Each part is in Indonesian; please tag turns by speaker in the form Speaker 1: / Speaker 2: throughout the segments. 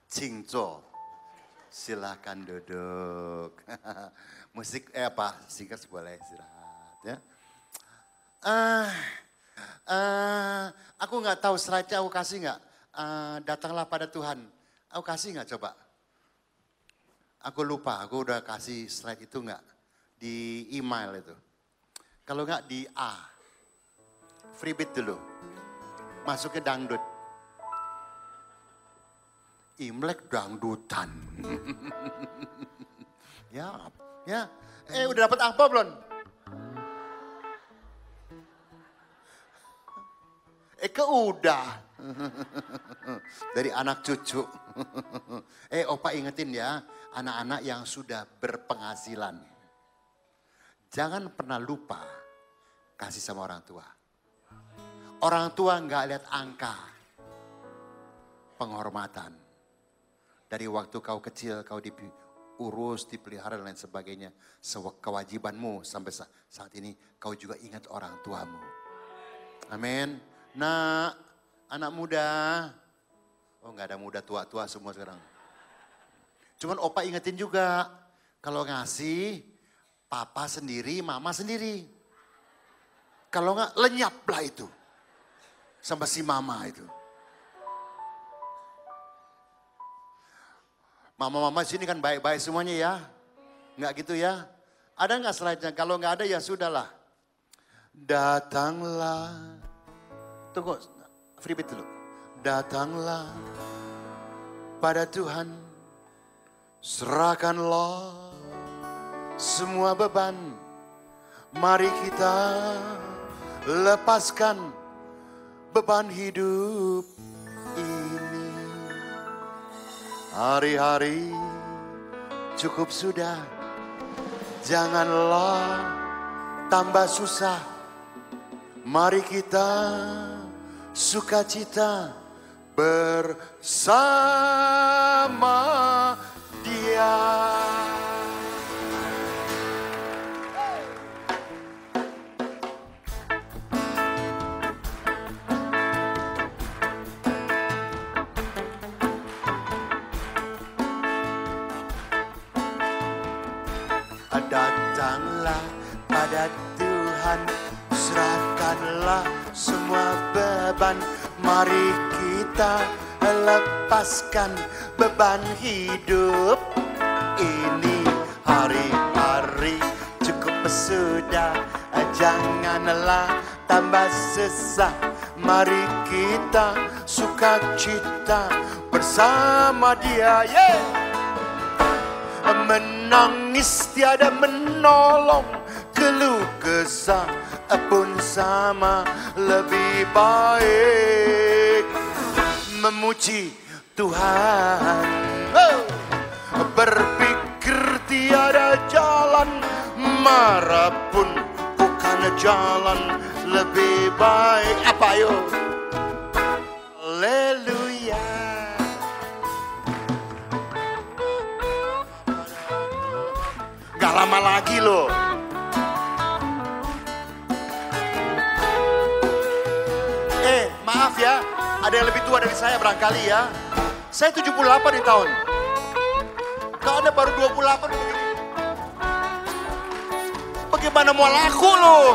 Speaker 1: Cingco. Silahkan duduk. Musik apa? Singkat boleh istirahat ya. Aku nggak tahu slide-nya aku kasih nggak? Datanglah pada Tuhan. Aku kasih nggak coba? Aku lupa, aku udah kasih slide itu nggak? Di email itu. Kalau nggak di freebie dulu. Masuk ke dangdut. Imlek dangdutan. ya. Udah dapat apa belum? Udah. Dari anak cucu. Opa ingetin ya, anak-anak yang sudah berpenghasilan. Jangan pernah lupa kasih sama orang tua. Orang tua nggak lihat angka penghormatan. Dari waktu kau kecil, kau diurus, dipelihara dan lain sebagainya. Kewajibanmu sampai saat ini kau juga ingat orang tuamu. Amin. Nah, anak muda. Oh nggak ada muda, tua-tua semua sekarang. Cuman opa ingetin juga. Kalau ngasih, papa sendiri, mama sendiri. Kalau nggak, lenyaplah itu. Sama si mama itu. Mama-mama sini kan baik-baik semuanya ya. Nggak gitu ya. Ada nggak slide-nya? Kalau nggak ada ya sudahlah. Datanglah. Tunggu, freebie dulu. Datanglah pada Tuhan. Serahkanlah semua beban. Mari kita lepaskan beban hidup ini. Hari-hari cukup sudah, janganlah tambah susah. Mari kita sukacita bersama Dia. Datanglah pada Tuhan, serahkanlah semua beban. Mari kita lepaskan beban hidup ini. Hari-hari cukup sudah, janganlah tambah susah. Mari kita sukacita bersama Dia. Menangis tiada menolong, keluh kesah pun sama. Lebih baik memuji Tuhan. Berpikir tiada jalan, marah pun bukan jalan. Lebih baik apa yo? Haleluya. Gak lama lagi loh. Maaf ya, ada yang lebih tua dari saya barangkali ya. Saya 78 di tahun. Kalau Anda baru 28 begini. Bagaimana mau laku loh?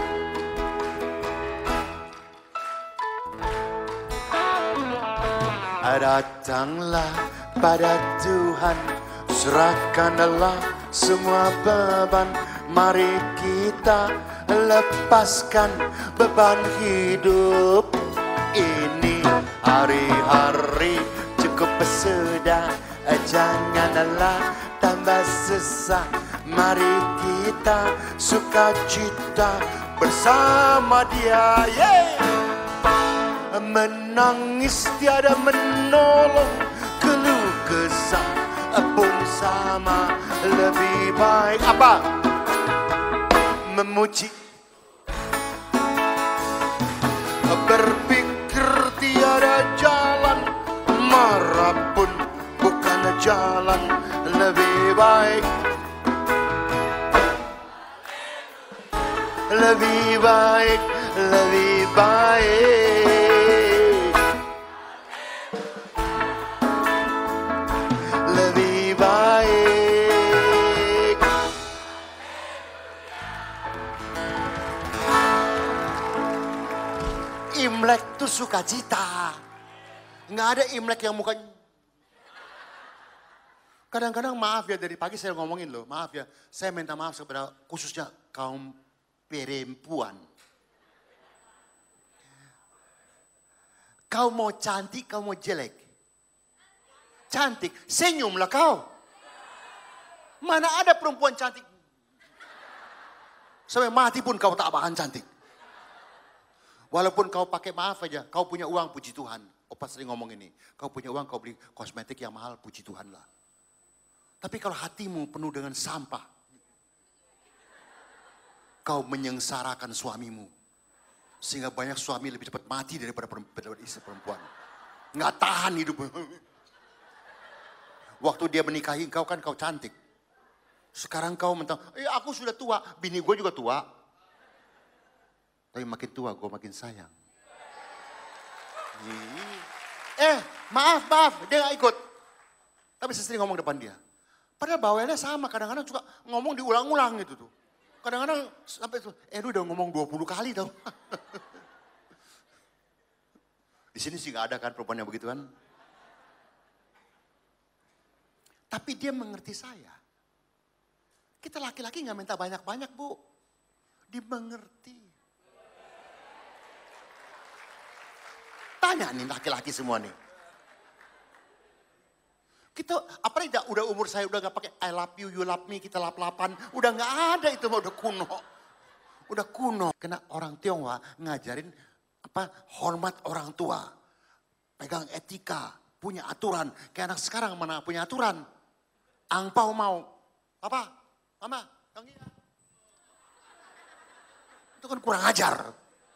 Speaker 1: Datanglah pada Tuhan, serahkanlah semua beban. Mari kita lepaskan beban hidup ini. Hari-hari cukup sudah, janganlah tambah susah. Mari kita sukacita bersama Dia. Menangis tiada menolong, keluh kesah pun sama. Lebih baik apa? Memuji. Berpikir tiada jalan, marah pun bukan jalan. Lebih baik, lebih baik, lebih baik. sukacita. Nggak ada Imlek yang mukanya. Kadang-kadang maaf ya, dari pagi saya ngomongin loh, maaf ya. Saya minta maaf kepada khususnya kaum perempuan. Kau mau cantik, kau mau jelek. Cantik, senyumlah kau. Mana ada perempuan cantik. Sampai mati pun kau tak bakalan cantik. Walaupun kau pakai, maaf aja, kau punya uang, puji Tuhan. Opa sering ngomong ini, kau punya uang, kau beli kosmetik yang mahal, puji Tuhan lah. Tapi kalau hatimu penuh dengan sampah, kau menyengsarakan suamimu. Sehingga banyak suami lebih cepat mati daripada istri perempuan. Nggak tahan hidup. Waktu dia menikahi engkau kan kau cantik. Sekarang kau mentang, aku sudah tua, bini gue juga tua. Tapi makin tua gue makin sayang. Maaf, dia gak ikut. Tapi saya sering ngomong depan dia. Padahal bawelnya sama, kadang-kadang juga ngomong diulang-ulang gitu tuh. Kadang-kadang sampai itu, lu udah ngomong 20 kali tau. Di sini sih gak ada kan perempuan yang begitu kan. Tapi dia mengerti saya. Kita laki-laki gak minta banyak-banyak bu. Dimengerti. Tanya nih laki-laki semua nih. Kita, apalagi udah umur saya udah gak pakai I love you love me, kita lap-lapan. Udah gak ada itu mah, udah kuno. Udah kuno. Karena orang Tionghoa ngajarin hormat orang tua. Pegang etika, punya aturan. Kayak anak sekarang mana punya aturan. Angpau mau. Apa? Mama, yang ini. Itu kan kurang ajar.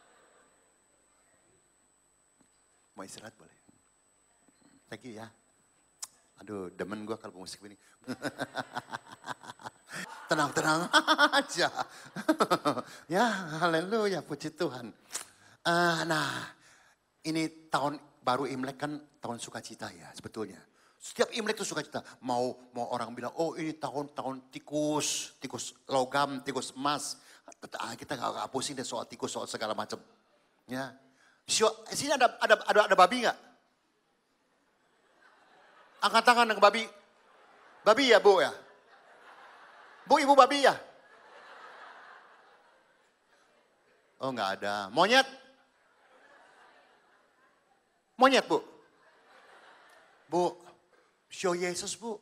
Speaker 1: Mau istirahat boleh? Thank you ya. Aduh, demen gue kalau musik ini. Tenang-tenang aja. Ya, haleluya, puji Tuhan. Nah, ini tahun baru Imlek kan tahun sukacita ya sebetulnya. Setiap Imlek itu sukacita. Mau orang bilang, oh ini tahun tikus logam, tikus emas. Kita gak pusing deh soal tikus, soal segala macam. Ya. Sini ada babi gak? Angkat tangan dengan babi. Babi ya bu ya? Bu, ibu babi ya? Oh nggak ada. Monyet? Monyet bu? Bu, show Yesus bu.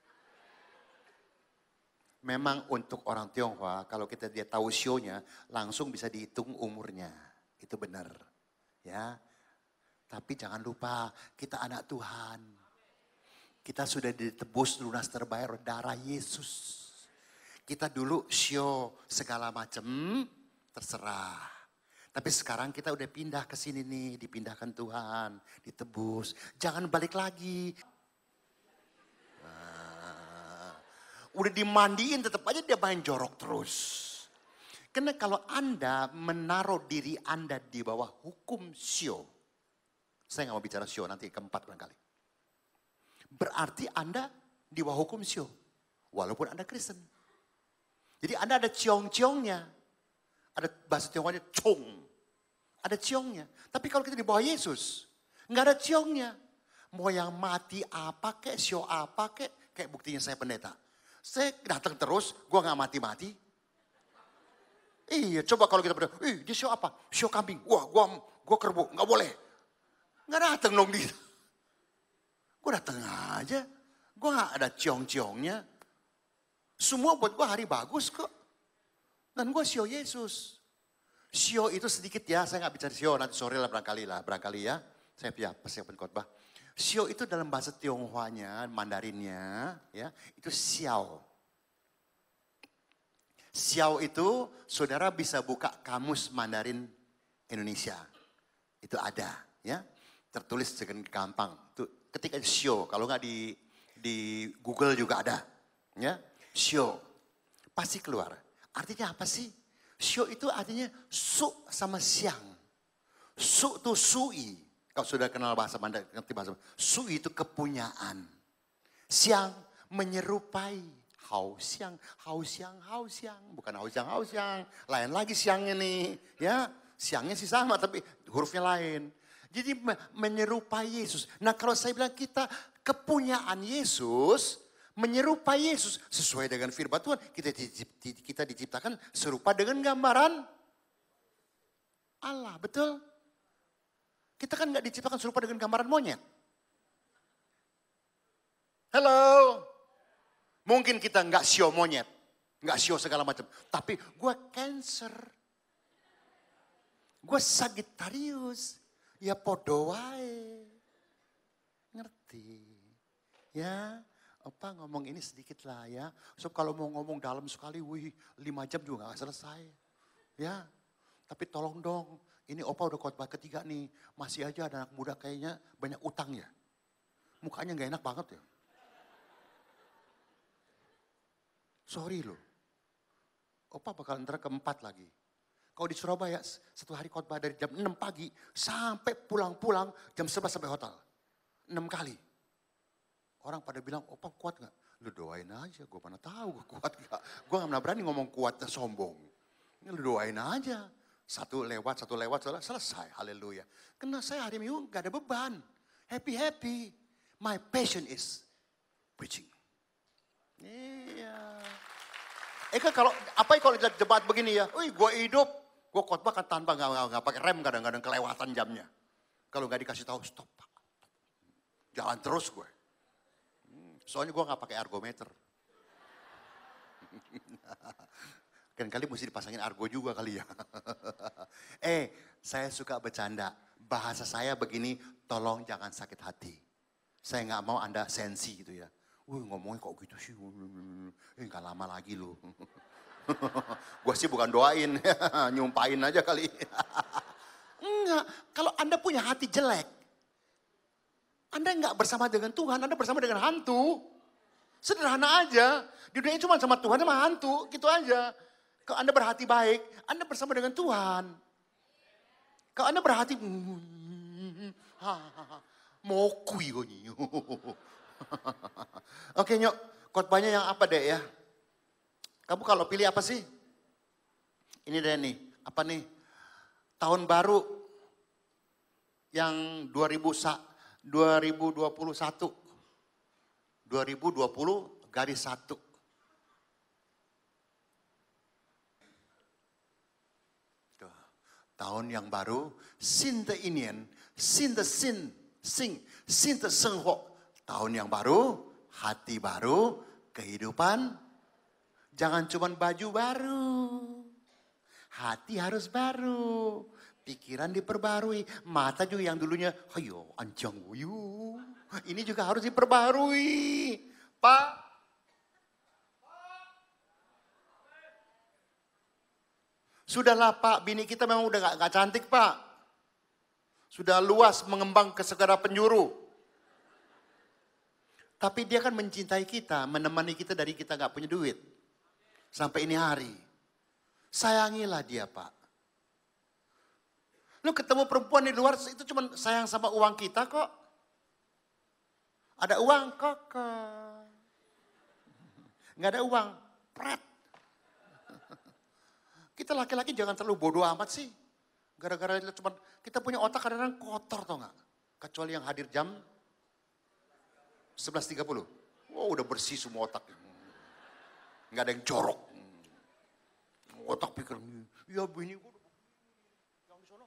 Speaker 1: Memang untuk orang Tionghoa, kalau dia tahu show-nya, langsung bisa dihitung umurnya. Itu benar. Ya. Tapi jangan lupa, kita anak Tuhan. Kita sudah ditebus lunas terbayar darah Yesus. Kita dulu show segala macam, terserah. Tapi sekarang kita udah pindah ke sini nih, dipindahkan Tuhan, ditebus. Jangan balik lagi. Udah dimandiin tetap aja dia main jorok terus. Karena kalau Anda menaruh diri Anda di bawah hukum show. Saya gak mau bicara show, nanti keempat barangkali. Berarti Anda di bawah hukum show. Walaupun Anda Kristen. Jadi Anda ada ciong-ciongnya. Ada bahasa Tionghoanya cong. Ada ciongnya. Tapi kalau kita di bawah Yesus. Nggak ada ciongnya. Mau yang mati apa kek, show apa kek. Kayak buktinya saya pendeta. Saya datang terus, gue nggak mati-mati. Iya, coba kalau kita berdua, dia show apa? Show kambing. Wah, gue kerbau, nggak boleh. Nggak datang dong dia. Gue datang aja, gue gak ada ciong-ciongnya. Semua buat gue hari bagus kok. Dan gue show Yesus. Show itu sedikit ya, saya gak bicara show, nanti sore lah barangkali ya. Saya persiapan khotbah. Show itu dalam bahasa Tionghoanya, Mandarinnya, ya itu xiao. Xiao itu saudara bisa buka kamus Mandarin Indonesia. Itu ada ya, tertulis dengan gampang. Ketika show, kalau nggak di Google juga ada, ya show pasti keluar. Artinya apa sih? Show itu artinya su sama siang. Su itu sui. Kalau sudah kenal bahasa Mandarin, ngerti bahasa sui itu kepunyaan. Siang menyerupai hao siang, bukan hao siang. Lain lagi siangnya nih, ya siangnya sih sama tapi hurufnya lain. Jadi menyerupai Yesus. Nah kalau saya bilang kita kepunyaan Yesus, menyerupai Yesus sesuai dengan firman Tuhan. Kita diciptakan serupa dengan gambaran Allah, betul? Kita kan nggak diciptakan serupa dengan gambaran monyet. Halo. Mungkin kita nggak sio monyet, nggak sio segala macam. Tapi gue Cancer, gue Sagittarius, ya podo wae. Ngerti? Ya, Opa ngomong ini sedikit lah ya. So kalau mau ngomong dalam sekali, 5 jam juga gak selesai. Ya, tapi tolong dong, ini Opa udah khotbah ketiga nih. Masih aja ada anak muda kayaknya banyak utang ya. Mukanya gak enak banget ya. Sorry loh. Opa bakal ntar keempat lagi. Kalau di Surabaya, satu hari khotbah dari jam 6 pagi sampai pulang-pulang jam 11 sampai hotel. 6 kali. Orang pada bilang, Opa kuat gak? Lu doain aja, gue mana tahu gue kuat gak. Gue gak pernah berani ngomong kuatnya sombong. Lu doain aja. Satu lewat, selesai. Haleluya. Karena saya hari Minggu gak ada beban. Happy. My passion is preaching. Iya. Kan kalau debat begini ya, gue hidup, gue khotbah kan tanpa nggak pakai rem, kadang-kadang kelewatan jamnya. Kalau nggak dikasih tahu stop, Pak. Jalan terus gue. Soalnya gue nggak pakai argometer. Kan kali mesti dipasangin argo juga kali ya. Saya suka bercanda. Bahasa saya begini, tolong jangan sakit hati. Saya nggak mau Anda sensi gitu ya. Ngomongnya kok gitu sih. Gak lama lagi loh. Gue sih bukan doain, nyumpahin aja kali. Enggak, kalau Anda punya hati jelek, Anda enggak bersama dengan Tuhan, Anda bersama dengan hantu. Sederhana aja, di dunia cuma sama Tuhan sama hantu, gitu aja. Kalau Anda berhati baik, Anda bersama dengan Tuhan. Kalau Anda berhati, mokui kok nyi. Oke Nyok, khotbahnya yang apa deh ya? Kamu kalau pilih apa sih? Ini deh nih, apa nih? Tahun baru yang 2021. 2020 tahun yang baru, Sin de Inian, Sin de Sin, Sin de Sengho. Tahun yang baru, hati baru, kehidupan. Jangan cuma baju baru. Hati harus baru. Pikiran diperbarui. Mata juga yang dulunya, ayo anjang wuyu. Ini juga harus diperbarui. Pak. Sudahlah Pak, bini kita memang udah gak cantik Pak. Sudah luas mengembang ke segala penjuru. Tapi dia kan mencintai kita, menemani kita dari kita gak punya duit. Sampai ini hari. Sayangilah dia Pak. Lu ketemu perempuan di luar itu cuma sayang sama uang kita kok. Ada uang kok. Gak ada uang, pret. Kita laki-laki jangan terlalu bodoh amat sih. Gara-gara cuma kita punya otak kadang-kadang kotor tau gak. Kecuali yang hadir jam 11.30. Udah bersih semua otak. Nggak ada yang jorok. Otak pikir, ya bini gue yang di sana.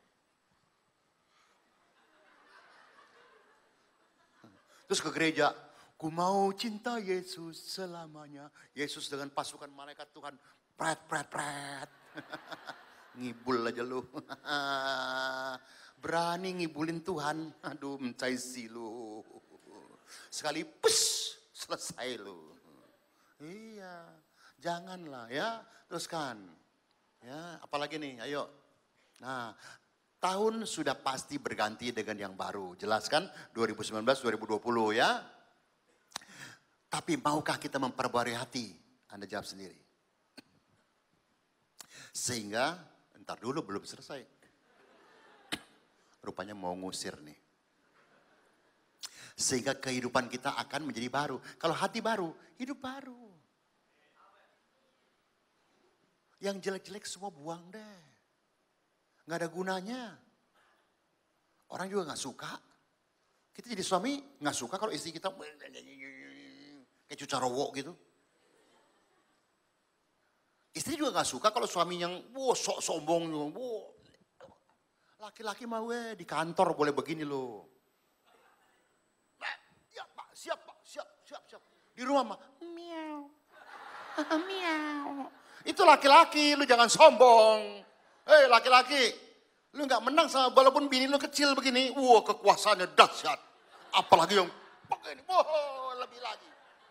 Speaker 1: Terus ke gereja, ku mau cinta Yesus selamanya. Yesus dengan pasukan malaikat Tuhan, pret. Ngibul aja lu. Berani ngibulin Tuhan. Aduh, mencai si lu. Sekali pus selesai lu. Iya, janganlah ya, teruskan. Ya, apalagi nih, ayo. Nah, tahun sudah pasti berganti dengan yang baru. Jelaskan 2019, 2020 ya. Tapi maukah kita memperbarui hati? Anda jawab sendiri. Sehingga, ntar dulu belum selesai. Rupanya mau ngusir nih. Sehingga kehidupan kita akan menjadi baru. Kalau hati baru, hidup baru. Yang jelek-jelek semua buang deh. Gak ada gunanya. Orang juga gak suka. Kita jadi suami gak suka kalau istri kita kayak cucarowo gitu. Istri juga gak suka kalau suami yang sok sombong. Laki-laki mah di kantor boleh begini loh. Ya pak, siap pak, siap. Di rumah mah, miau. Miau. Itu laki-laki, lu jangan sombong. Hei laki-laki, lu gak menang sama walaupun bini lu kecil begini. Kekuasaannya dahsyat. Apalagi yang pakai ini, lebih lagi.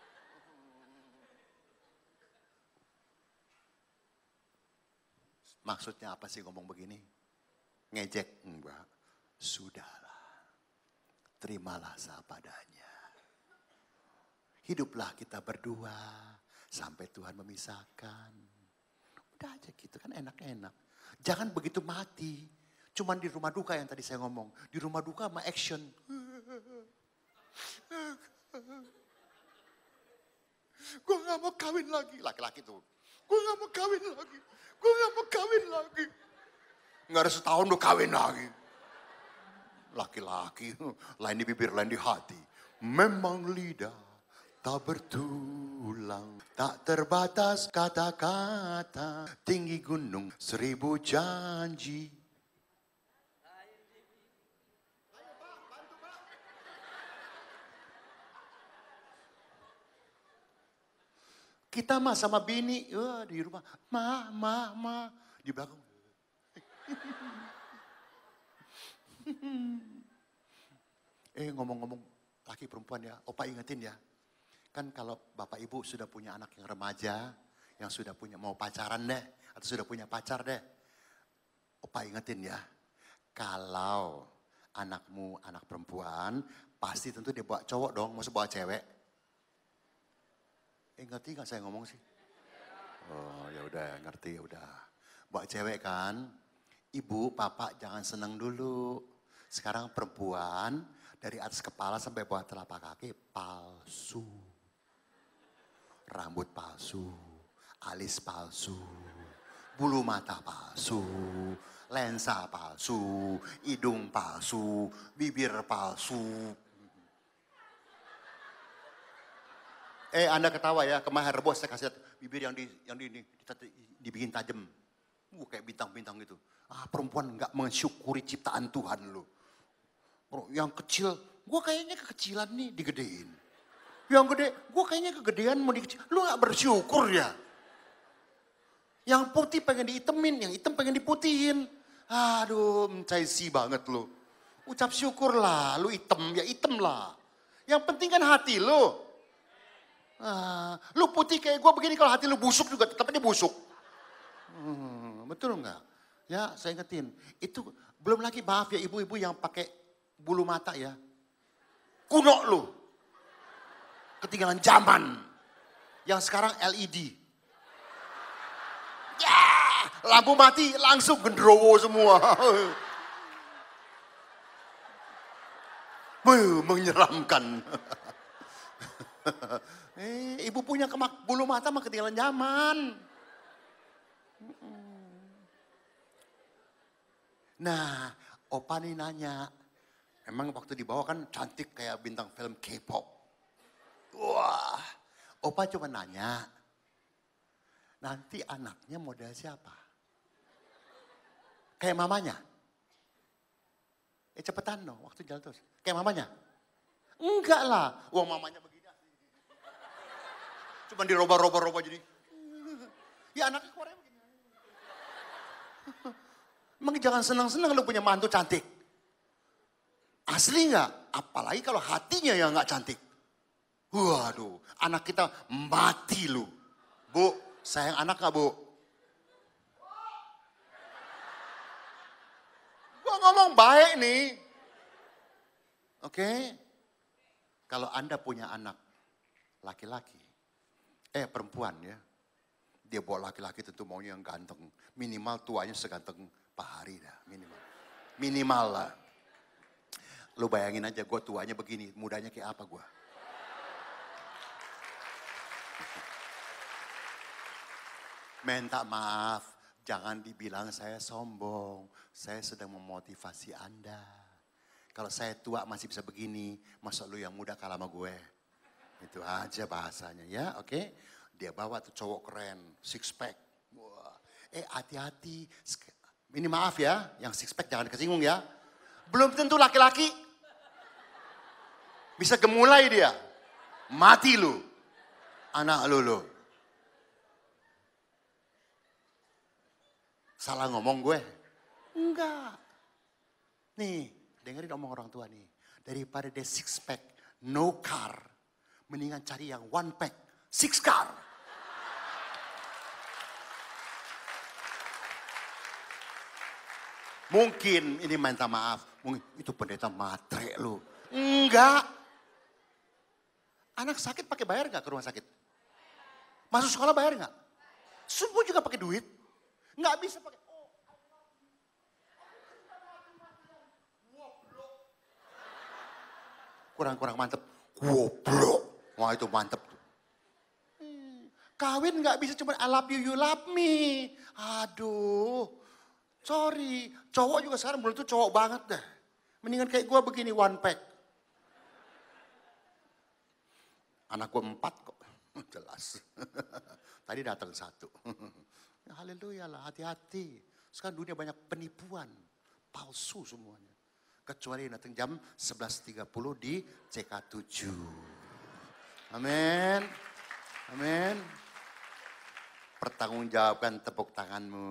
Speaker 1: Maksudnya apa sih ngomong begini? Ngejek? Enggak. Sudahlah. Terimalah seadanya. Hiduplah kita berdua sampai Tuhan memisahkan. Udah aja gitu kan enak-enak. Jangan begitu mati. Cuman di rumah duka yang tadi saya ngomong. Di rumah duka sama action. Gue gak mau kawin lagi. Laki-laki tuh. Gue gak mau kawin lagi. Gue gak mau kawin lagi. Gak ada setahun udah kawin lagi. Laki-laki. Lain di bibir, lain di hati. Memang lidah tak bertulang. Tak terbatas kata-kata. Tinggi gunung 1000 janji. Kita mah sama bini di rumah. Ma. Di belakang. Ngomong-ngomong laki perempuan ya, opa ingetin ya. Kan kalau bapak ibu sudah punya anak yang remaja, yang sudah punya mau pacaran deh, atau sudah punya pacar deh. Opa ingetin ya, kalau anakmu anak perempuan, pasti tentu dia bawa cowok dong, maksud bawa cewek. Ngerti gak saya ngomong sih? Oh ya udah ngerti ya udah. Bawa cewek kan, ibu, papa jangan seneng dulu. Sekarang perempuan dari atas kepala sampai bawah telapak kaki palsu. Rambut palsu, alis palsu, bulu mata palsu, lensa palsu, hidung palsu, bibir palsu. Anda ketawa ya, kemarin bos saya kasih bibir yang dibikin tajam. Kayak bintang-bintang gitu. Perempuan nggak mensyukuri ciptaan Tuhan lo. Yang kecil, gue kayaknya kekecilan nih digedein. Yang gede, gue kayaknya kegedean mau dikecil. Lu nggak bersyukur ya. Yang putih pengen diitemin, yang hitam pengen diputihin. Aduh, mencaisi banget lo. Ucap syukur lah, lu hitam ya hitam lah. Yang penting kan hati lo. Lu putih kayak gue begini, kalau hati lu busuk juga tetap aja busuk. Betul enggak? Ya saya ingetin. Itu belum lagi maaf ya ibu-ibu yang pakai bulu mata ya. Kuno lu. Ketinggalan zaman. Yang sekarang LED. Ya, lampu mati langsung gendrowo semua. Menyeramkan. Ibu punya bulu mata mah ketinggalan zaman. Nah, opa nih nanya. Emang waktu dibawa kan cantik kayak bintang film K-pop. Wah, opa cuma nanya. Nanti anaknya model siapa? Kayak mamanya? Cepetan dong, waktu jalan terus. Kayak mamanya? Enggak lah, wah mamanya begini. Cuman diroba-roba jadi. Ya anaknya Korea begini. Emang jangan senang-senang lu punya mantu cantik. Asli nggak? Apalagi kalau hatinya yang nggak cantik. Waduh, anak kita mati lu. Bu, sayang anak nggak bu? Gua ngomong baik nih. Oke? Kalau Anda punya anak laki-laki, perempuan ya. Dia bawa laki-laki tentu maunya yang ganteng. Minimal tuanya seganteng Pak Hari dah, minimal. Minimal lah. Lu bayangin aja gue tuanya begini, mudanya kayak apa gue. Minta maaf, jangan dibilang saya sombong. Saya sedang memotivasi Anda. Kalau saya tua masih bisa begini, masa lu yang muda kalah sama gue. Itu aja bahasanya ya, oke. Dia bawa tuh cowok keren, six pack. Wah, hati-hati. Ini maaf ya, yang six pack jangan kesinggung ya. Belum tentu laki-laki bisa gemulai dia. Mati lu. Anak lu. Salah ngomong gue? Enggak. Nih, dengerin omong orang tua nih. Daripada dia six pack, no car. Mendingan cari yang one pack, six car. Mungkin ini minta maaf. Mungkin itu pendeta matre lu. Enggak. Anak sakit pakai bayar nggak ke rumah sakit? Masuk sekolah bayar nggak? Subuh juga pakai duit. Nggak bisa pakai. Kurang mantep. Goblok. Wah itu mantep tuh. Kawin nggak bisa cuma I love you, you love me. Aduh. Sorry. Cowok juga sekarang belum tuh cowok banget deh. Mendingan kayak gue begini one pack. Anak gue 4 kok. Jelas. Tadi datang 1. Haleluya lah, hati-hati. Sekarang dunia banyak penipuan. Palsu semuanya. Kecuali datang jam 11.30 di CK7. Amin. Amin. Pertanggungjawabkan tepuk tanganmu.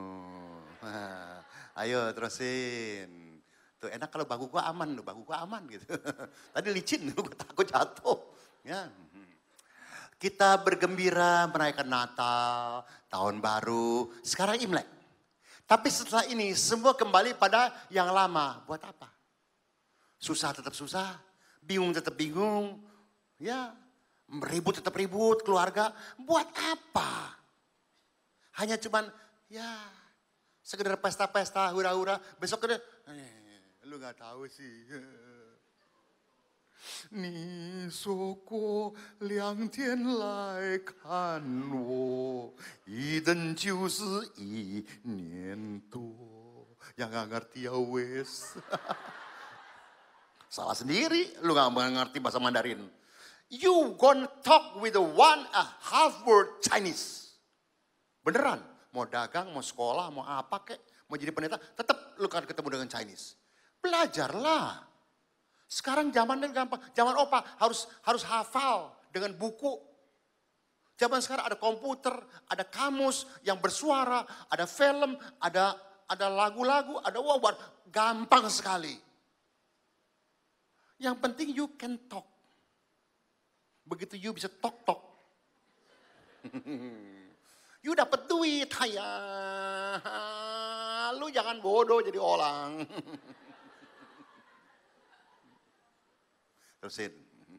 Speaker 1: Ayo terusin. Tuh enak kalau bahu gua aman, bahu gua aman gitu. Tadi licin, gua takut jatuh. Ya. Kita bergembira merayakan Natal, Tahun Baru, sekarang Imlek. Tapi setelah ini semua kembali pada yang lama. Buat apa? Susah tetap susah, bingung tetap bingung, ya ribut tetap ribut, keluarga. Buat apa? Hanya cuman ya sekedar pesta-pesta, hura-hura. Besok kena, lu gak tahu sih. 你说过2天来看我，一等就是1年多。Yang gak ngerti ya wes. Salah sendiri, lu gak mengerti bahasa Mandarin. You gonna talk with the 1.5 word Chinese. Beneran, mau dagang, mau sekolah, mau apa kek, mau jadi pendeta, tetap lu kan ketemu dengan Chinese. Belajarlah. Sekarang zamannya gampang, zaman opa harus hafal dengan buku. Zaman sekarang ada komputer, ada kamus yang bersuara, ada film, ada lagu-lagu, ada wawan, gampang sekali. Yang penting you can talk. Begitu you bisa talk. You dapat duit, lu jangan bodoh jadi orang. Terusin.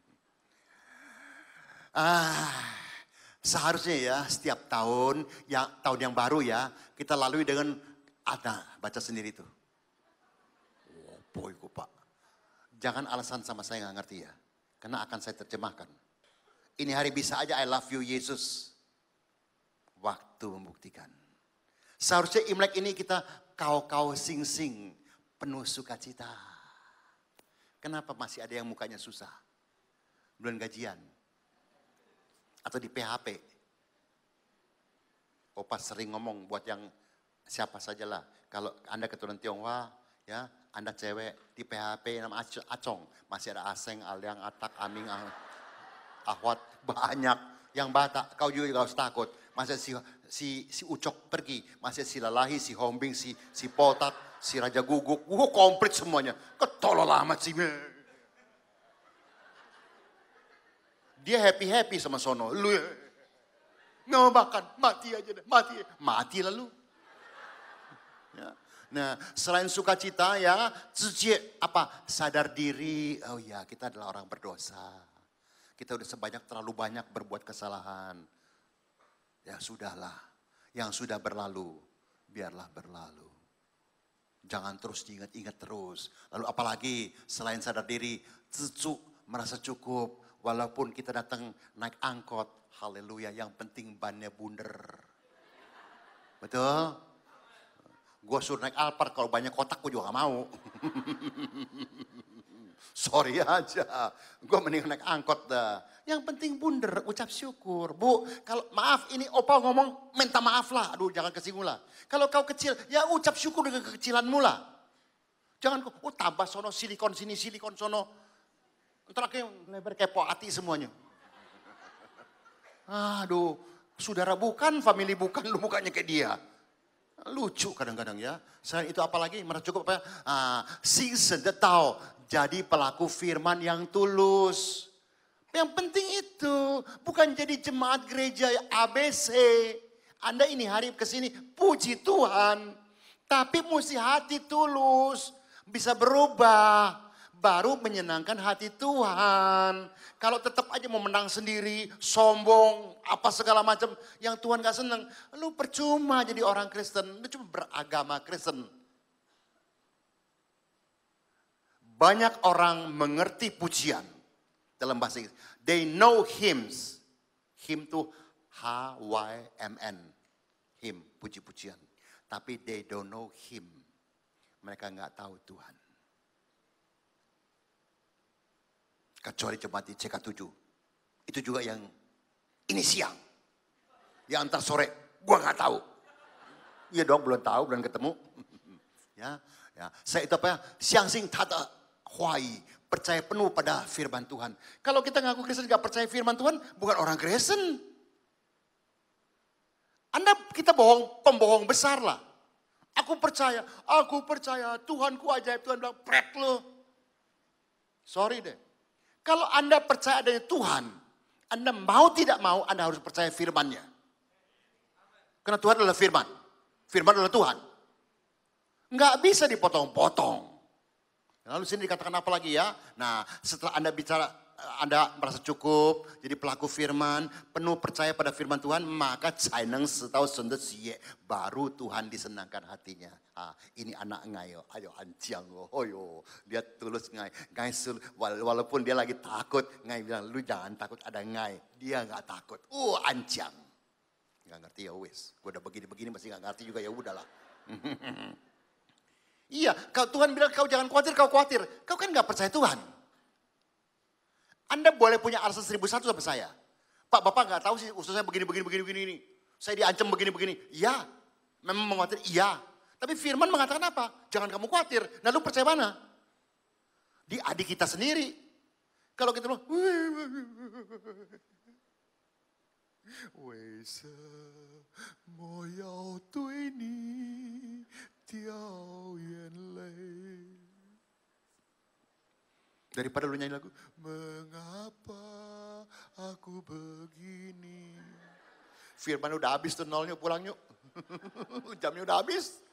Speaker 1: Seharusnya ya setiap tahun, tahun yang baru ya, kita lalui dengan baca sendiri tuh. Oh boy Pak. Jangan alasan sama saya nggak ngerti ya. Karena akan saya terjemahkan. Ini hari bisa aja I love you Yesus. Waktu membuktikan. Seharusnya Imlek ini kita kau sing-sing. Penuh sukacita. Kenapa masih ada yang mukanya susah? Bulan gajian. Atau di PHP. Opa sering ngomong buat yang siapa sajalah. Kalau Anda keturunan Tionghoa, ya Anda cewek di PHP nama Acong. Masih ada Aseng, Aliang, Atak, Aming, Ahwat, banyak. Yang Batak, kau juga harus takut. Masih si Ucok pergi. Masih si Lalahi, si Hombing, si Potat, si Raja Guguk. Komplit semuanya. Ketolol amat sih. Dia happy sama sono. Lu nggak makan, mati aja deh. Mati lalu. Ya. Nah, selain sukacita ya, sadar diri. Oh ya, kita adalah orang berdosa. Kita udah terlalu banyak berbuat kesalahan. Ya sudahlah, yang sudah berlalu, biarlah berlalu. Jangan terus diingat-ingat terus. Lalu apalagi selain sadar diri, merasa cukup. Walaupun kita datang naik angkot, haleluya, yang penting bannya bunder. Betul? Gue suruh naik Alphard, kalau banyak kotak gue juga gak mau. Sorry aja, gue mending naik angkot dah. Yang penting bunder, ucap syukur. Bu, kalau maaf ini opa ngomong minta maaf lah. Aduh jangan kesinggung lah. Kalau kau kecil, ya ucap syukur dengan kekecilanmu lah. Jangan, tambah sono silikon sini, silikon sono. Ntar akhirnya lebar kayak hati semuanya. Aduh, saudara bukan, family bukan, lu mukanya kayak dia. Lucu kadang-kadang ya. Selain itu apalagi, merasa cukup apa ya? Sing sedetau, jadi pelaku firman yang tulus. Yang penting itu, bukan jadi jemaat gereja ABC. Anda ini hari kesini, puji Tuhan. Tapi mesti hati tulus, bisa berubah. Baru menyenangkan hati Tuhan. Kalau tetap aja mau menang sendiri, sombong, apa segala macam yang Tuhan gak seneng. Lu percuma jadi orang Kristen, lu cuma beragama Kristen. Banyak orang mengerti pujian dalam bahasa Inggris. They know hymns. Hymn itu H-Y-M-N. Hymn, puji-pujian. Tapi they don't know him. Mereka gak tahu Tuhan. Kecuali jemaat di CK7. Itu juga yang ini siang. Yang antar sore, gua gak tahu. Iya dong, belum tahu, belum ketemu. ya, saya itu apa ya? Siang sing tata huai. Percaya penuh pada firman Tuhan. Kalau kita ngaku Kristen gak percaya firman Tuhan, bukan orang Kristen. Kita pembohong besar lah. Aku percaya, Tuhanku ajaib, Tuhan bilang, pret lo. Sorry deh. Kalau Anda percaya adanya Tuhan, Anda mau tidak mau, Anda harus percaya firman-Nya. Karena Tuhan adalah firman. Firman adalah Tuhan. Nggak bisa dipotong-potong. Lalu sini dikatakan apa lagi ya? Nah, setelah Anda bicara, Anda merasa cukup, jadi pelaku firman, penuh percaya pada firman Tuhan, maka caineng setau sendet siye, baru Tuhan disenangkan hatinya. Ini anak ngayo, ayo anjang, oyo, dia tulus ngai walaupun dia lagi takut, ngai bilang, lu jangan takut ada ngai, dia nggak takut, anjang. Nggak ngerti ya wis, gue udah begini-begini masih nggak ngerti juga ya udahlah. Iya, kalau Tuhan bilang kau jangan khawatir, kau khawatir. Kau kan gak percaya Tuhan. Anda boleh punya alasan 1001 sama saya. Pak, Bapak gak tahu sih ususnya begini. Saya diancam begini. Iya, memang mengkhawatir, iya. Tapi firman mengatakan apa? Jangan kamu khawatir. Nah lu percaya mana? Di adik kita sendiri. Kalau kita bilang, Wei se mo yao tui ni tiao yan lei. Daripada lu nyanyi lagu, mengapa aku begini. Firman udah habis tuh nolnya, pulang yuk. Jamnya udah habis.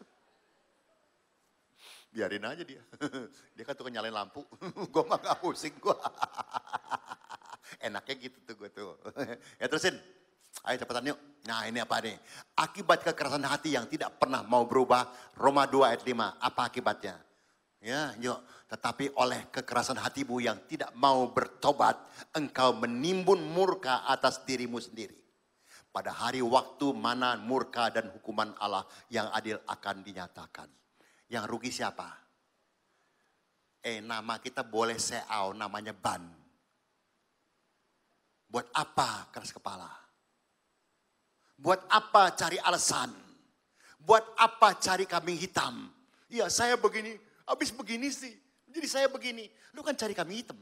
Speaker 1: Biarin aja dia. Dia kan tukang nyalain lampu. Gue mah gak pusing gue. Enaknya gitu tuh gue tuh. Ya terusin. Ayo cepetan yuk. Nah ini apa nih? Akibat kekerasan hati yang tidak pernah mau berubah. Roma 2 ayat 5. Apa akibatnya? Ya yuk. Tetapi oleh kekerasan hatimu yang tidak mau bertobat. Engkau menimbun murka atas dirimu sendiri. Pada hari waktu mana murka dan hukuman Allah yang adil akan dinyatakan. Yang rugi siapa? Nama kita boleh seau, namanya ban. Buat apa keras kepala? Buat apa cari alasan? Buat apa cari kambing hitam? Iya saya begini, habis begini sih. Jadi saya begini. Lu kan cari kambing hitam.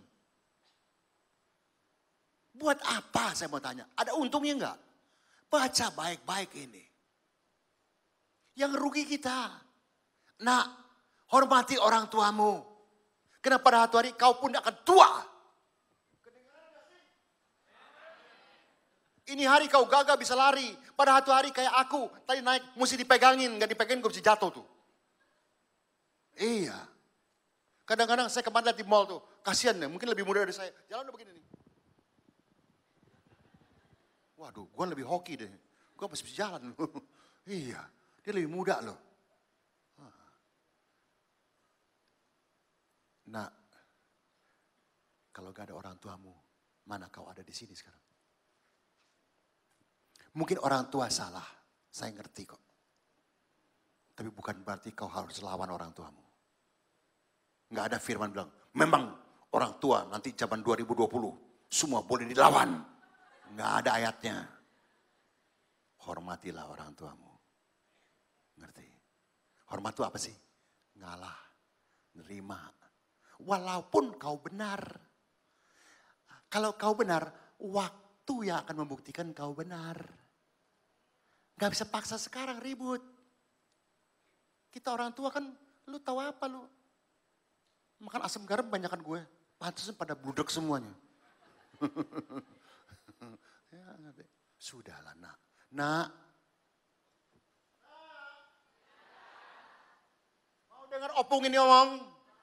Speaker 1: Buat apa saya mau tanya? Ada untungnya enggak? Baca baik-baik ini. Yang rugi kita. Nak, hormati orang tuamu. Karena pada satu hari kau pun akan tua. Ini hari kau gagal bisa lari. Pada satu hari kayak aku. Tadi naik mesti dipegangin. Gak dipegangin gue bisa jatuh tuh. Iya. Kadang-kadang saya kemarin lihat di mall tuh. Kasian deh, mungkin lebih muda dari saya. Jalan udah begini nih. Waduh, gue lebih hoki deh. Gue masih bisa jalan. Iya, dia lebih muda loh. Nah, kalau gak ada orang tuamu, mana kau ada di sini sekarang? Mungkin orang tua salah, saya ngerti kok. Tapi bukan berarti kau harus lawan orang tuamu. Gak ada firman bilang, memang orang tua nanti zaman 2020 semua boleh dilawan. Nggak ada ayatnya. Hormatilah orang tuamu. Ngerti? Hormat itu apa sih? Ngalah, nerima. Walaupun kau benar. Kalau kau benar, waktu yang akan membuktikan kau benar. Gak bisa paksa sekarang ribut. Kita orang tua kan, lu tahu apa lu? Makan asam garam banyakan gue. Pantesan pada budek semuanya. Ya, sudahlah nak. Nak. Mau dengar opung ini omong?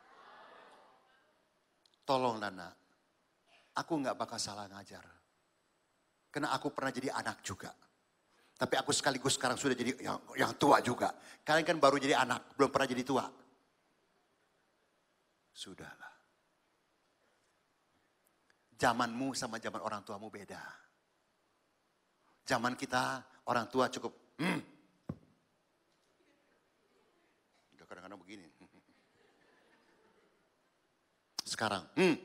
Speaker 1: Tolonglah nak. Aku gak bakal salah ngajar. Karena aku pernah jadi anak juga. Tapi aku sekaligus sekarang sudah jadi yang tua juga. Kalian kan baru jadi anak, belum pernah jadi tua. Sudahlah. Zamanmu sama zaman orang tuamu beda. Zaman kita orang tua cukup. Kadang-kadang begini. Sekarang.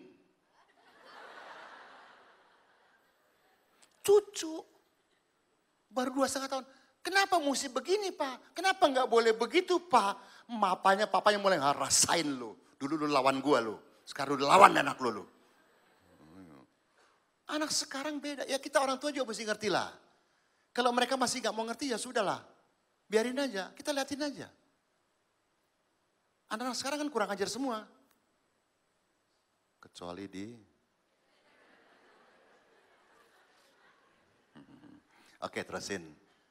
Speaker 1: Cucu. Baru 2,5 tahun. Kenapa mesti begini Pak? Kenapa nggak boleh begitu Pak? Papanya mulai ngerasain lu. Dulu lu lawan gua lu. Sekarang lu lawan anak lu. Anak sekarang beda. Ya kita orang tua juga mesti ngerti lah. Kalau mereka masih nggak mau ngerti ya sudahlah. Biarin aja. Kita liatin aja. Anak-anak sekarang kan kurang ajar semua. Kecuali di... Oke, terusin.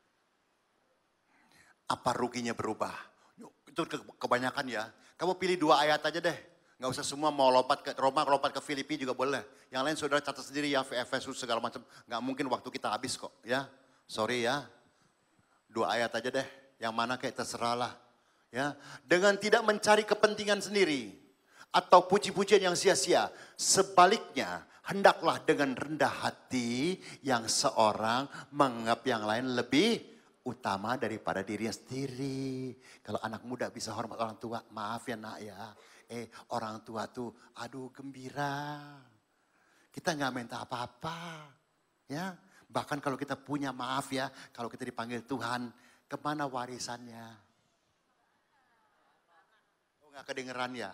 Speaker 1: Apa ruginya berubah? Itu kebanyakan ya. Kamu pilih 2 ayat aja deh. Gak usah semua mau lompat ke Roma, lompat ke Filipi juga boleh. Yang lain saudara catat sendiri ya, Efesus segala macam. Gak mungkin waktu kita habis kok ya. Sorry ya. 2 ayat aja deh. Yang mana kayak terserah lah. Ya. Dengan tidak mencari kepentingan sendiri. Atau puji-pujian yang sia-sia. Sebaliknya, hendaklah dengan rendah hati yang seorang menganggap yang lain lebih utama daripada dirinya sendiri. Kalau anak muda bisa hormat orang tua, maaf ya nak ya. Orang tua tuh aduh gembira. Kita nggak minta apa-apa. Ya, bahkan kalau kita punya maaf ya, kalau kita dipanggil Tuhan, kemana warisannya? Oh nggak kedengeran ya?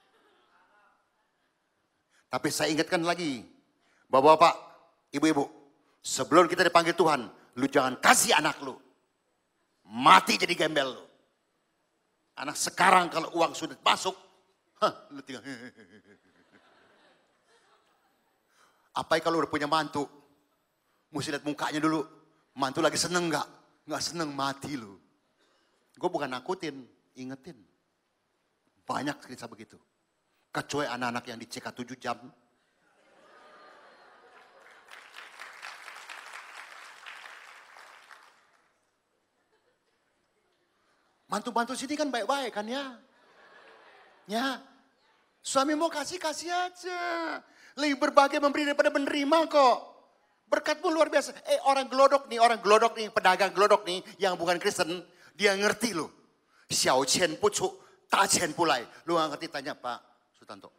Speaker 1: Tapi saya ingatkan lagi, bapak-bapak, ibu-ibu, sebelum kita dipanggil Tuhan, lu jangan kasih anak lu. Mati jadi gembel lu. Anak sekarang kalau uang sudah masuk, lu tinggal. Apalagi kalau udah punya mantu, mesti lihat mukanya dulu. Mantu lagi seneng gak? Gak seneng, mati lu. Gue bukan nakutin, ingetin. Banyak kisah begitu. Kecuali anak-anak yang di CK 7 jam. Mantu-mantu sini kan baik-baik kan ya. Ya. Suami mau kasih aja. Lebih berbahagia memberi daripada menerima kok. Berkatmu luar biasa. Orang gelodok nih, pedagang gelodok nih yang bukan Kristen. Dia ngerti loh. Xiao qian bu cu, da qian bu lai. Lu gak ngerti tanya Pak Sutanto.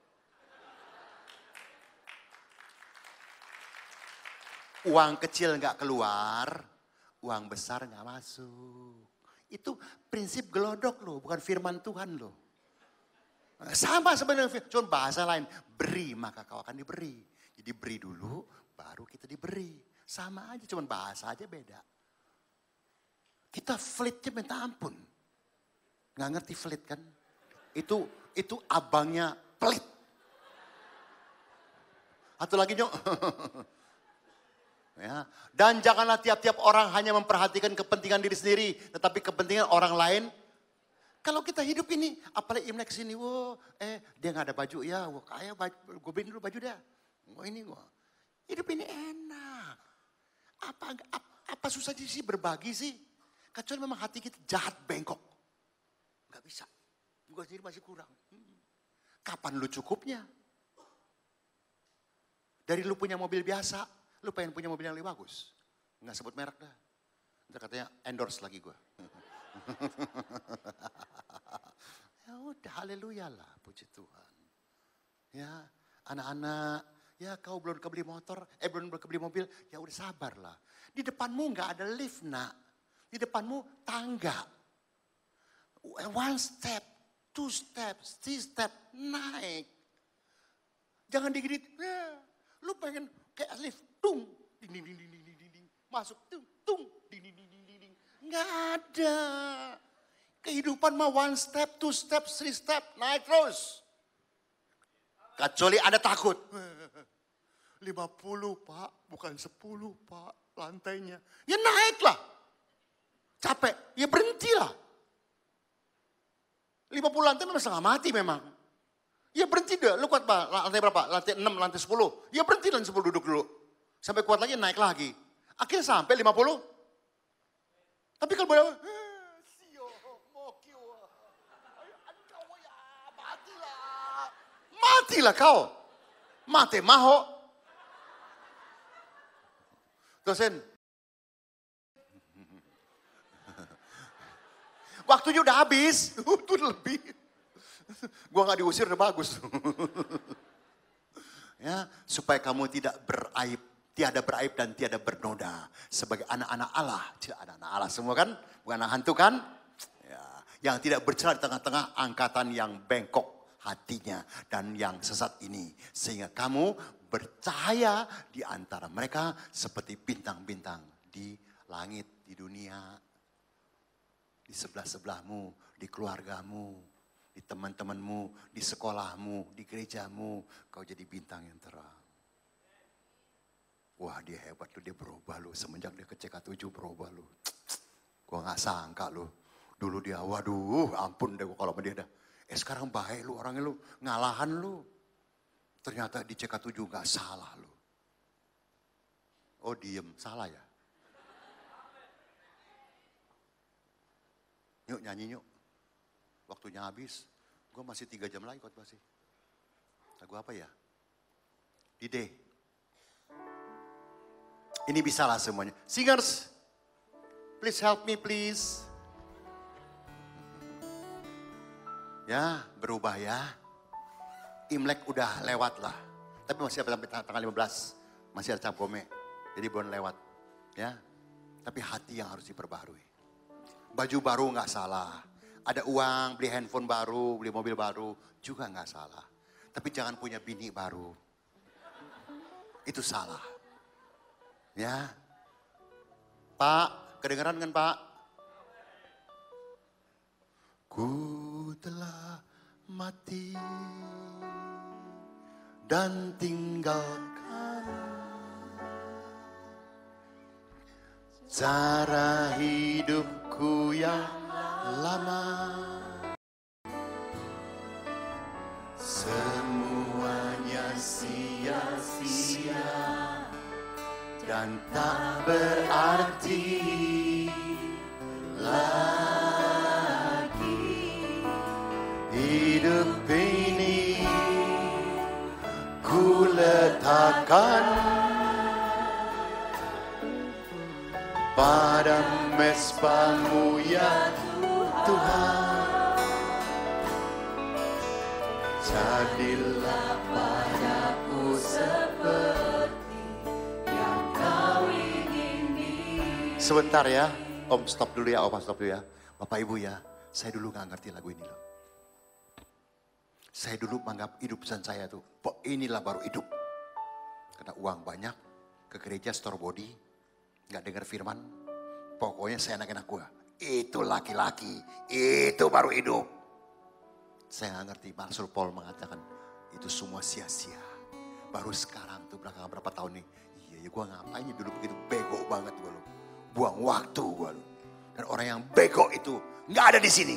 Speaker 1: Uang kecil gak keluar, uang besar gak masuk. Itu prinsip gelodok loh, bukan firman Tuhan loh. Sama sebenarnya, cuma bahasa lain. Beri maka kau akan diberi. Jadi beri dulu, baru kita diberi. Sama aja, cuma bahasa aja beda. Kita flitnya minta ampun. Gak ngerti flit kan? Itu abangnya pelit. Atau lagi nyok. Ya. Dan janganlah tiap-tiap orang hanya memperhatikan kepentingan diri sendiri. Tetapi kepentingan orang lain. Kalau kita hidup ini, apalagi Imlek kesini. Dia gak ada baju ya. Kaya gue beliin dulu baju dia. Hidup ini enak. Apa susah sih berbagi sih? Kecuali memang hati kita jahat bengkok. Gak bisa. Gue sendiri masih kurang. Kapan lu cukupnya? Dari lu punya mobil biasa, lu pengen punya mobil yang lebih bagus. Nggak sebut merek dah. Ntar katanya endorse lagi gue. Ya udah, haleluya lah, puji Tuhan. Ya, Anak-anak, ya kau belum kebeli motor, belum kebeli mobil, ya udah sabarlah. Di depanmu nggak ada lift nak, di depanmu tangga. One step, two steps, three step, naik. Jangan digigit, lu pengen kayak lift, tung, ding ding ding ding ding ding ding, masuk, tung, ding ding ding ding ding. Nggak ada. Kehidupan mah one step, two step, three step, naik terus. Kecuali ada takut. 50 pak, bukan 10 pak lantainya. Ya naiklah. Capek, ya berhentilah. 50 lantai memang setengah mati memang. Ya berhenti deh, lu kuat pak, lantai berapa? Lantai 6, lantai 10. Ya berhenti lantai 10 duduk dulu. Sampai kuat lagi, naik lagi. Akhirnya sampai 50. Tapi kalau boleh, matilah kau. Mati maho. Dosen. Waktunya udah habis. Itu lebih. Gua gak diusir udah bagus. Ya, supaya kamu tidak beraib. Tiada beraib dan tiada bernoda. Sebagai anak-anak Allah. Anak-anak Allah semua kan? Bukan anak hantu kan? Ya, yang tidak bercela di tengah-tengah angkatan yang bengkok hatinya dan yang sesat ini. Sehingga kamu bercahaya di antara mereka seperti bintang-bintang di langit, di dunia. Di sebelah-sebelahmu, di keluargamu, di teman-temanmu, di sekolahmu, di gerejamu. Kau jadi bintang yang terang. Wah dia hebat lu, dia berubah lu. Semenjak dia ke CK7 berubah lu. Gua gak sangka lu. Dulu dia, waduh ampun deh kalau sama dia dah. Sekarang baik lu, orangnya lu, ngalahan lu. Ternyata di CK7 gak salah lu. Oh diem, salah ya? Yuk nyanyi yuk. Waktunya habis. Gue masih 3 jam lagi khotbah sih. Lagu apa ya? Dide. Ini bisa lah semuanya. Singers, please help me please. Ya, berubah ya. Imlek udah lewat lah. Tapi masih sampai tanggal 15. Masih ada cap gome. Jadi belum lewat. Ya. Tapi hati yang harus diperbarui. Baju baru gak salah. Ada uang, beli handphone baru, beli mobil baru. Juga gak salah. Tapi jangan punya bini baru. Itu salah. Ya. Pak, kedengeran kan Pak? Ku telah mati dan tinggalkan cara hidupku yang lama. Semuanya sia-sia dan tak berarti lagi. Hidup ini ku letakkan pada mezbah-Mu ya Tuhan. Jadilah padaku seperti yang Kau ingini. Sebentar ya, Om stop dulu ya, Om stop dulu ya. Bapak Ibu ya, saya dulu gak ngerti lagu ini loh. Saya dulu menganggap hidup pesan saya tuh, inilah baru hidup. Karena uang banyak, ke gereja store body, gak dengar firman. Pokoknya saya enak-enak gua. Itu laki-laki, itu baru hidup. Saya gak ngerti, Rasul Paul mengatakan, itu semua sia-sia. Baru sekarang tuh belakang berapa tahun nih. Iya ya gua ngapain ya dulu begitu bego banget gua loh. Buang waktu gua loh. Dan orang yang bego itu gak ada di sini.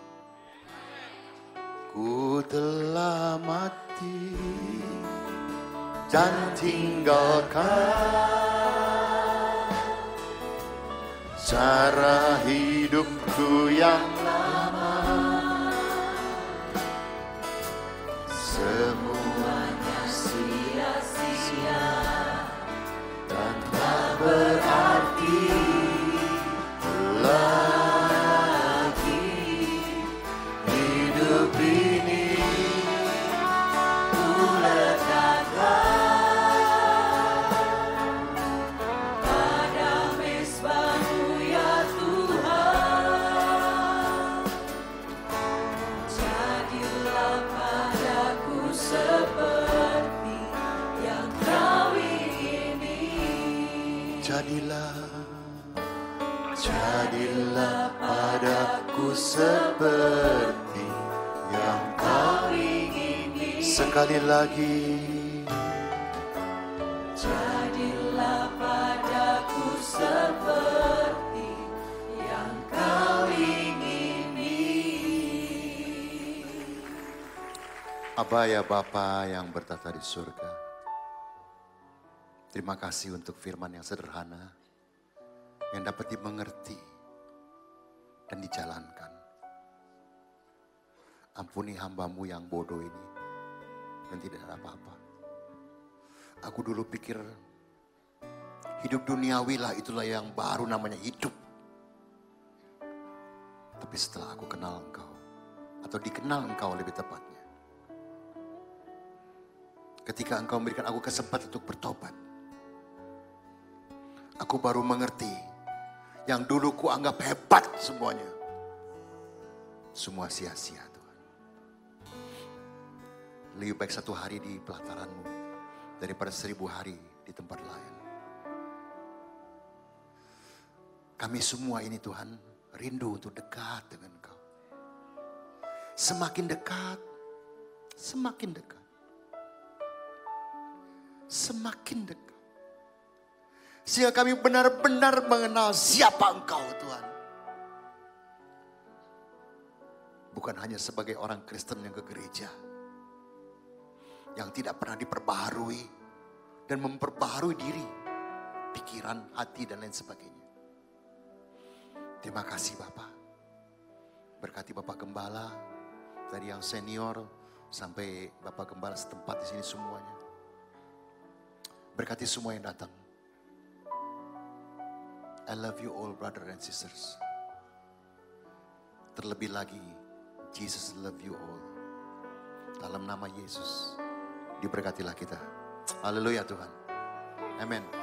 Speaker 1: Ku telah mati dan tinggalkan cara hidupku yang lama. Semuanya sia-sia dan tak berarti lagi. Hidup ini ku letakkan Jadilah, jadilah padaku seperti yang kau ingini. Sekali lagi.
Speaker 2: Jadilah padaku seperti yang kau ingini.
Speaker 1: Aba ya Bapa yang bertata di surga, terima kasih untuk firman yang sederhana, yang dapat dimengerti dan dijalankan. Ampuni hamba-Mu yang bodoh ini, dan tidak ada apa-apa. Aku dulu pikir hidup duniawi lah itulah yang baru namanya hidup. Tapi setelah aku kenal Engkau, atau dikenal Engkau lebih tepatnya, ketika Engkau memberikan aku kesempatan untuk bertobat, aku baru mengerti yang dulu ku anggap hebat semuanya, semua sia-sia Tuhan. Lebih baik 1 hari di pelataran-Mu daripada 1000 hari di tempat lain. Kami semua ini Tuhan rindu untuk dekat dengan Engkau. Semakin dekat, semakin dekat. Semakin dekat. Sehingga kami benar-benar mengenal siapa Engkau Tuhan. Bukan hanya sebagai orang Kristen yang ke gereja, yang tidak pernah diperbaharui dan memperbaharui diri, pikiran, hati dan lain sebagainya. Terima kasih Bapak. Berkati Bapak Gembala, dari yang senior sampai Bapak Gembala setempat di sini semuanya. Berkati semua yang datang. I love you all brother and sisters. Terlebih lagi, Jesus love you all. Dalam nama Yesus, diberkatilah kita. Haleluya Tuhan. Amin.